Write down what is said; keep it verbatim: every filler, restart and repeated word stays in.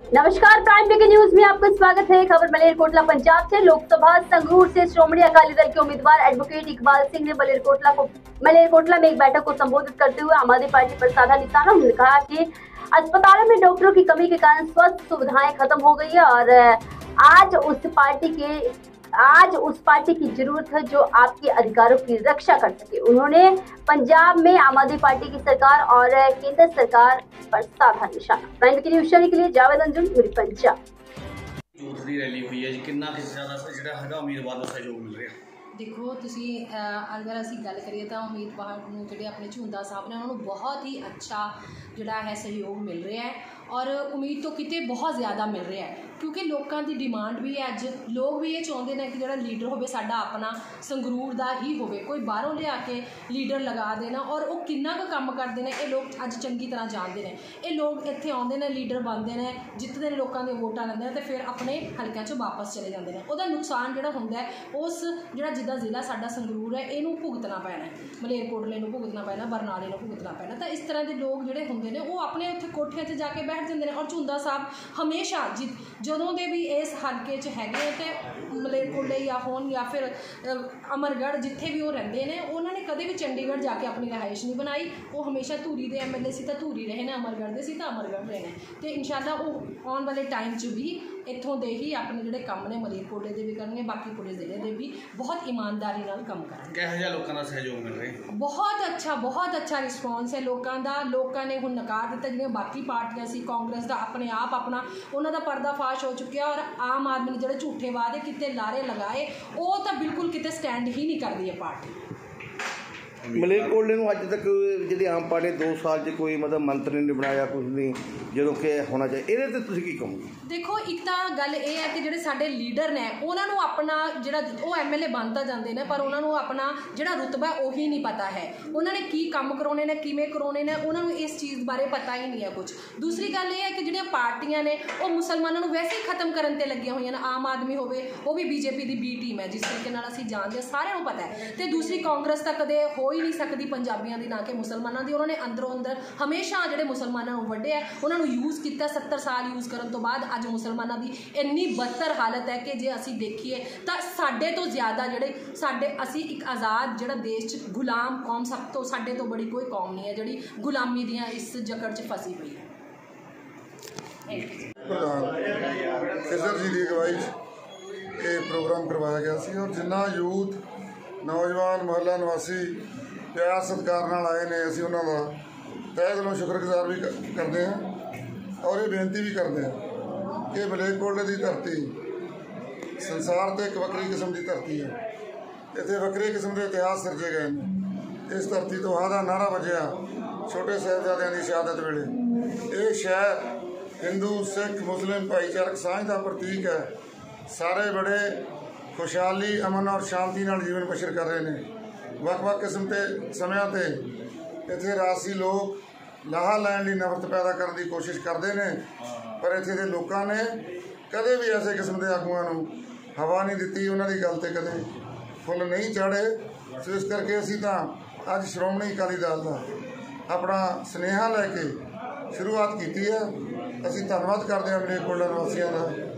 नमस्कार, prime breaking news में आपका स्वागत है। खबर मलेरकोटला पंजाब से। लोकसभा संगरूर से श्रोमणी अकाली दल के उम्मीदवार एडवोकेट इकबाल सिंह ने मलेरकोटला को मलेरकोटला में एक बैठक को संबोधित करते हुए आम आदमी पार्टी पर साधा निशाना। उन्होंने कहा कि अस्पतालों में डॉक्टरों की कमी के कारण स्वास्थ्य सुविधाएं खत्म हो गई है और आज उस पार्टी के आज उस पार्टी की जरूरत है जो आपके अधिकारों की रक्षा कर सके। उन्होंने पंजाब में आम आदमी पार्टी की सरकार और केंद्र सरकार पर साधा निशाना। प्राइम की न्यूज़ के लिए जावेद अंजुम, पंजाब। दूसरी रैली हुई है जी, कितना ज़्यादा ਜਿਹੜਾ ਹੈਗਾ ਉਮੀਦਵਾਰ ਨੂੰ ਸਹਿਯੋਗ ਮਿਲ ਰਿਹਾ? देखो तुसी अगर असी गल करिए तो उम्मीदवार नूं जिहड़े अपने झुंदा साहब ने उन्होंने बहुत ही अच्छा जिहड़ा है सहयोग मिल रहा है और उम्मीद तो किते बहुत ज़्यादा मिल रहा है क्योंकि लोगों की डिमांड भी है। अज लोग भी ये चाहते हैं कि जो लीडर हो साडा अपना संगरूर का ही हो, कोई बाहरों लिया के लीडर लगा देना और वो किन्ना कुछ काम करते हैं ये लोग अज चंगी तरह जानते हैं। ये लोग इत्थे आते हैं, लीडर बनते हैं, जितते हैं, लोगों की वोटां लेंदे हैं तो फिर अपने हल्कों चों वापस चले जाते हैं। उसका नुकसान जो होंदा है उस जो जिदा जिला साडा संगरूर है इनू भुगतना पैना है, मलेरकोटले नूं भुगतना पैना, बरनाले नूं भुगतना पैना। तो इस तरह के लोग जोड़े होंगे ने वो अपने उत्थे कोठियां ते जाके बैठ जाते हैं और झुंदा साहब हमेशा जि जदों दे भी इस हल्के च हैगे तो मलेरकोटले या होन या फिर अमरगढ़ जिथे भी वो रहते हैं उन्होंने कभी भी चंडीगढ़ जाके अपनी रहाइश नहीं बनाई। वो हमेशा धूरी के एम एल ए सी तो धूरी रहे ने, अमरगढ़ के सी तो अमरगढ़ रहे हैं। तो इंशाअल्लाह वो आने वाले टाइम च भी इतों के ही अपने जोड़े काम ने मलेरकोटले के भी करेंगे, बाकी पूरे जिले के भी बहुत ईमानदारी नाल काम करेंगे। किहो जिहा लोकां दा सहयोग मिल रहा है? बहुत अच्छा बहुत अच्छा रिस्पॉन्स है लोगों का। लोगों ने हुण नकार दिता जिहड़ियां बाकी पार्टियां सी, कांग्रेस का अपने आप अपना उन्हों का पर्दाफाश हो चुका और आम आदमी ने जो झूठे वादे किते लारे लगाए वो तो बिल्कुल किते स्टैंड ही नहीं करती है पार्टी। मलेरकोटले नूं अज तक जी आम पार्टी दो साल च कोई मतलब मंत्री नहीं बनाया, कुछ नहीं जो कि होना चाहिए। ये तो तुसीं की कहोगे? देखो एक तो गल ये है कि जोड़े साडे लीडर ने उन्होंने अपना जोड़ा वो एम एल ए बनता जाते हैं पर उन्होंने अपना जोड़ा रुतबा वही नहीं पता है, उन्होंने की काम करवाने ने किमें करवाने ने उन्होंने इस चीज़ बारे पता ही नहीं है कुछ। दूसरी गल ये है कि जो पार्टियां ने वो मुसलमानों को वैसे ही खत्म करने ते लगियां हुई हैं। आम आदमी हो वो भी बीजेपी की बी टीम है जिस तरीके नाल असीं जानते हैं, सारिਆਂ ਨੂੰ पता है। तो दूसरी कांग्रेस तो कदे हो ही नहीं सकती पंजाबियों की ना कि मुसलमानों की। उन्होंने अंदरों अंदर हमेशा जोड़े मुसलमानों को वड्डे है, उन्होंने यूज़ किया सत्तर साल यूज़ करने तो बाद अज मुसलमानों की इन्नी बदतर हालत है कि जे असी देखिए तो साडे तो ज़्यादा जोड़े साडे असी एक आज़ाद जोड़ा देश च गुलाम कौम सब तो साडे तो बड़ी कोई कौम नहीं है जी गुलामी दियाँ इस जकड़ च फसी हुई है। खिजर जी की अगवाई ये प्रोग्राम करवाया गया सी और जिन्ना यूथ नौजवान मोहल्ला निवासी प्यार सत्कार नाल आए ने असीं उन्हां दा तहे दिलों शुक्रगुजार भी करते हैं और ये बेनती भी करते हैं कि मलेरकोटले की धरती संसार ते एक वक्री किस्म की धरती है। इत्थे वक्रे किस्म के इतिहास सिरजे गए हैं। इस धरती तो आदा नारा बजिया छोटे साहिबजादियां की शहादत वेले। ये शहर हिंदू सिख मुस्लिम भाईचारक सांझ का प्रतीक है। सारे बड़े खुशहाली अमन और शांति नाल जीवन बसर कर रहे हैं। ਵੱਖ-ਵੱਖ किस्म के ਸਮਿਆਂ ਤੇ ਇੱਥੇ ਰਾਜਸੀ लोग ਲਾਹਾ ਲੈਣ ਲਈ ਨਫ਼ਰਤ पैदा करने की कोशिश करते हैं पर ਇੱਥੇ ਦੇ ਲੋਕਾਂ ਨੇ कदे भी ऐसे किस्म के आगूआं ਨੂੰ हवा नहीं दी, उन्होंने गल ते कदे फुल नहीं चाढ़े। सो इस करके असीं तां अज श्रोमणी अकाली दल का अपना सुनेहा लैके शुरुआत की है। असीं धन्नवाद करते हैं मलेरकोटला निवासियों का।